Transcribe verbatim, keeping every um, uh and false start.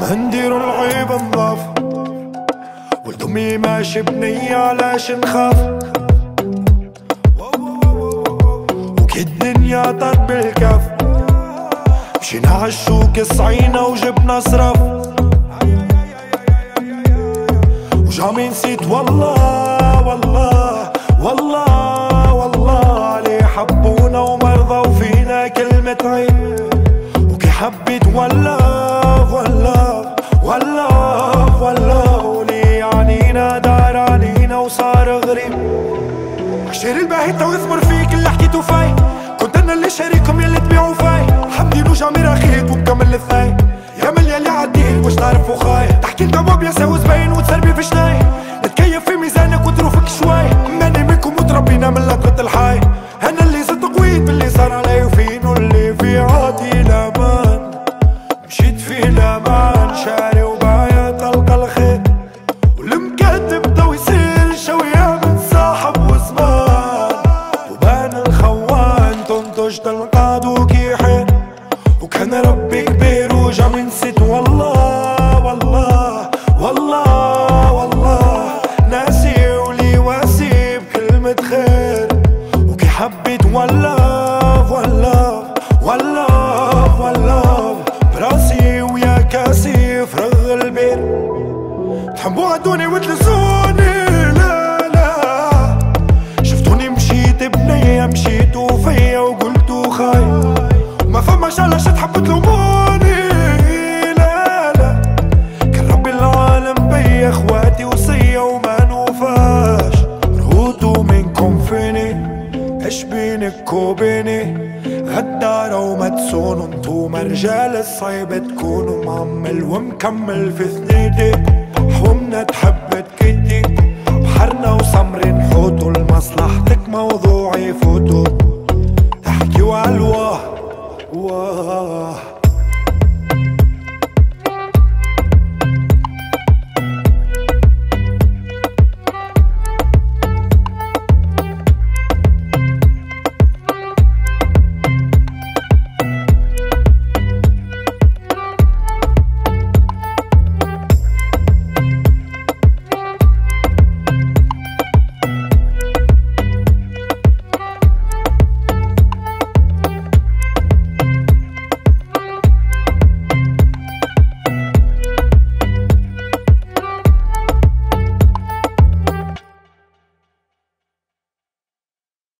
نديرو العيب نضاف، ولد امي ماشي بنية علاش نخاف، وكي الدنيا طات بالكاف مشينا عالشوك صعينا وجبنا صراف، وجامي نسيت والله والله والله والله لي حبونا ومرضوا فينا كلمة عيب، وكي حبيت والله والله والله والله ولي عنينا دار علينا وصار غريب. عشير الباهي تو يثمر فيك اللي حكيتو فاي، كنت انا اللي شاريكم يلي تبيعو فاي، حمدي وجامي رخيت ومكمل الثاي، يا من يلي عديت واش تعرف وخاي، تحكي انت باب يساوي زباين وتسربي في شناي، نتكيف في ميزانك وظروفك شوي، ماني منكم وتربينا من لقطة الحي، انا اللي زدت قويت باللي صار علي وفين واللي في عادي الامان، مشيت في الامان شاري وبايع تلقى الخير، والمكاتب بدا يصير شوية من صاحب وزمان، وبان الخوان تنتج تلقى دوكي حير، وكان ربي كبير وجامي نسيت والله والله والله والله ناسي ولي واسي بكلمة خير، وكي حبيت والله والله والله والله براسي ويا كاسي فرغ البير، تحبوا عدوني وتلزوني لا لا، شفتوني مشيت بنية مشيتوا فيا وقلتوا خاي، وما فماش علاش تحبوا تلوموني لا لا، كان ربي العالم بيا اخواتي وصية وما نوفاش، رهوتوا منكم فيني اش بينك وبيني، غدارة وما تسونوا انتوما رجال الصيب تكونوا معمل ومكمل في ثنيتي، حومنا تحب تكدي بحرنا وسمر نحوتوا لمصلحتك موضوع يفوتوا، تحكيوا عالواه واه